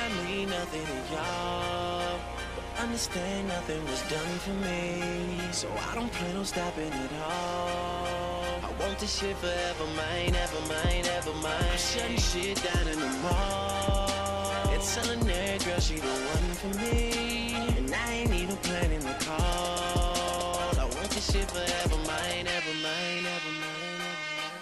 not mean nothing to y'all, but understand nothing was done for me, so I don't plan on stopping at all. I want this shit forever mine, ever mine, ever mine. I'm shutting shit down in the mall and telling that girl she the one for me, and I ain't even planning the call. I want this shit forever mine, ever mine, ever mine, ever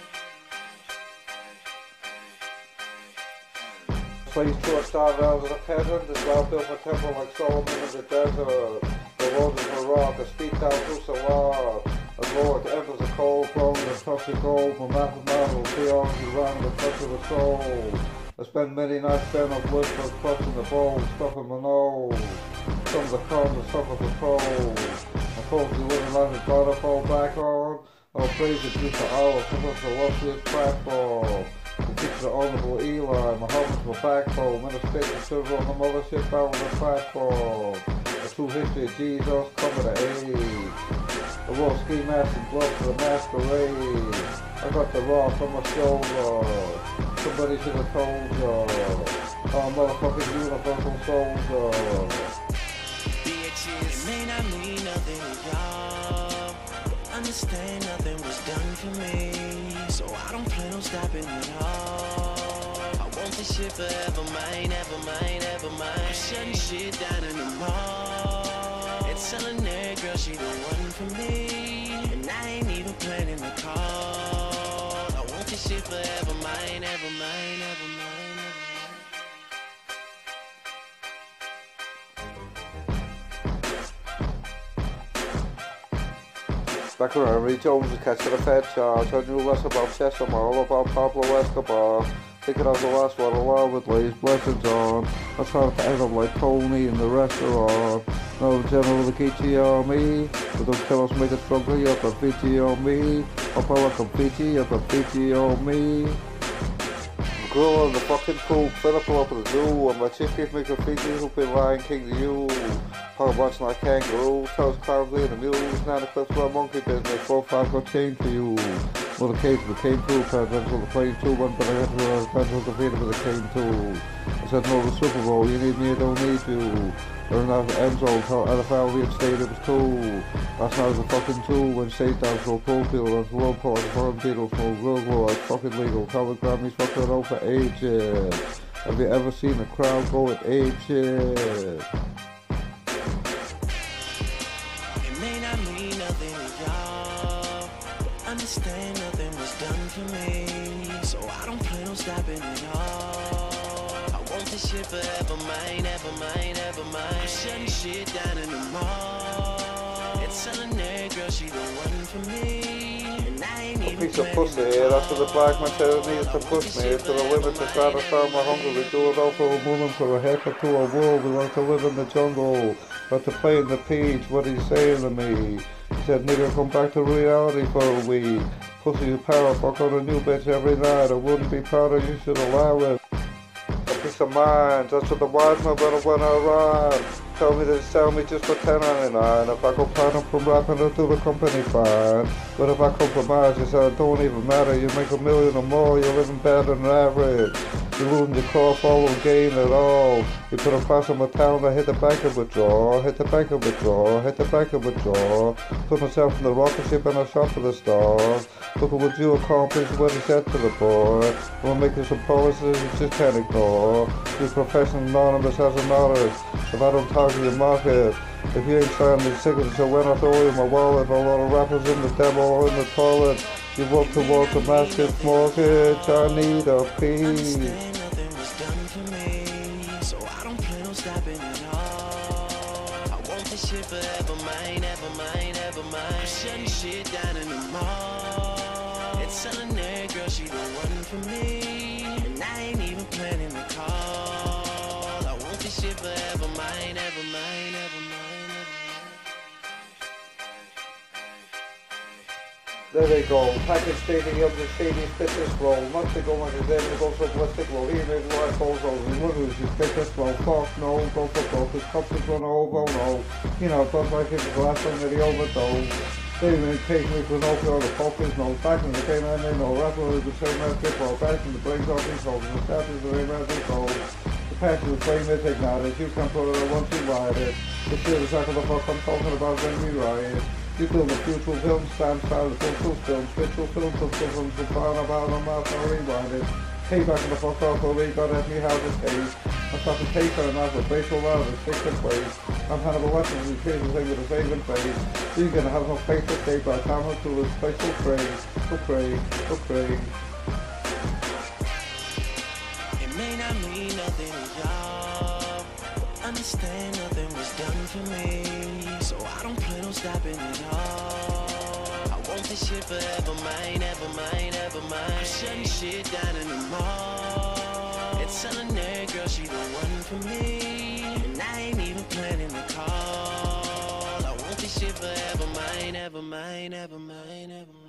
mine. Place to started out as a peasant, and God built a temple like Solomon in the desert. The road is a rock, a steep down through Salah. The Lord enters a cold, flowing the touch of gold. From mountain to mountain, theology around the touch of the soul. I spent many nights bent on wood for crushing the bones, stuffing my nose. Some of the crumbs and suffer the trolls. I told you living like his daughter fall back on. I'll praise it just for hours, from us the illustrious platform. The teacher honorable Eli, my helmet's my backbone, and a station server on the mothership out on the platform. The true history of Jesus coming to aid. The world ski mask and gloves for the masquerade. I got the rock on my shoulder. Somebody should have told ya. I'm motherfucking universal soldier. Bitches, it may not mean nothing to y'all, but understand nothing was done for me, so I don't plan on stopping at all. I want this shit forever mine, ever mine, ever mine. I'm shutting shit down in the mall and telling that girl she the one for me, and I ain't even planning the call. I want this shit forever mine, ever mine, ever mine, ever mine. Back when Henry Jones was catching a fed charge, I knew less about chess and more about Pablo Escobar. Thinking I was the last one alive with Lay's blessings on. I tried to end up like Tony in the restaurant. No general the Kichi on me, but don't tell us make it stronger, you have to Fiji on me. Up I like a Fiji, you have to Fiji on me. Girl on the fucking poop, fed up up at the zoo, and my chick gave me a Fiji who been Lion King to you. Probably watching like kangaroo, tells clowns in the news, now the clips about monkey business, 4-5 got change for you. Well, the cage became two, presidential, the plane too, one, but I had to presidential defeated with the cane too. I said no to the Super Bowl, you need me, I don't need you. Learn out the end zone, tell NFL we had stayed it was two. Last night was a fucking two, when state down so pro field, on the road park, farm Beatles, no real war, it's fucking legal. Tell the Grammys fucking over ages. Have you ever seen a crowd go at ages? Understand nothing was done for me, so I don't plan on stopping at all. I want this shit forever mine, ever mine, ever mine. I'm shutting shit down in the mall and telling that girl she the one for me, and I ain't even piece of pussy, that's what the black man said needs to push me to the limit to satisfy my hunger. We do it all for a woman, for a haircut to a world. We like to live in the jungle, like to play in the peach. What are you saying to me? He said, nigga, come back to reality for a week. Pussy, you power, fuck on a new bitch every night. I wouldn't be proud of you, should allow it. A peace of mind, that's what the wise man better when I rhyme. Tell me this, tell me just for 10.99. If I go platinum from rapping, I'll do the company fine. But if I compromise, you said it don't even matter. You make $1 million or more, you're living better than average. You losing your car, follow gain at all. You put a price on my town, I hit the bank and withdraw, hit the bank and withdraw, hit the bank and withdraw. Put myself in the rocket ship and I shot for the stars. Look at what you accomplished, what he said to the boy. I'm making some promises you just can't ignore. Be professional anonymous as an artist. If I don't talk to your market, if you ain't signing the signature, when I throw in my wallet, a lot of rappers in the demo or in the toilet. You walk towards the massive mortgage, I need a piece. Understand nothing was done for me, so I don't plan on stopping at all. I want this shit forever mine, ever mine, ever mine. I'm shutting shit down in the mall and telling that girl she the one for me, and I ain't even planning the call. I want this shit forever mine, ever mine, ever mine, ever mine. There they go, package stating of the shady fit this roll. Months ago when his name goes so ballistic, well he made life goes over. He wonders you fit this roll, fuck no, go for broke, his cups is gonna over, no. You know, it does like it was the last thing that he overdosed. They didn't take me for no fear, the focus, no. Back in the day, man, no rapper was the same as Kip, well, back in the brains off his hoes, the staff is the same as his hoes. The Patches the flame is ignited. You can put it on once you ride it. The shit is after the fuck I'm talking about when we riot. You film the future film, stand style, the full film, spiritual film, films, the fire about on my sorry rewind it. Hey back in the fuck off where we got at me how this taste. I start to take her and I was facial around and stick and ways. I'm Hannibal Watson and he's the thing with a saving face. You're gonna have no face to escape by the time I'm through this place will pray, will pray, will pray. It may not mean nothing to y'all, but understand nothing was done for me, so I don't plan on stopping at all. I want this shit forever mine, ever mine, ever mine. I'm shutting shit down in the mall and telling that girl she the one for me, and I ain't even planning to call. I want this shit forever mine, ever mine, ever mine, ever mine.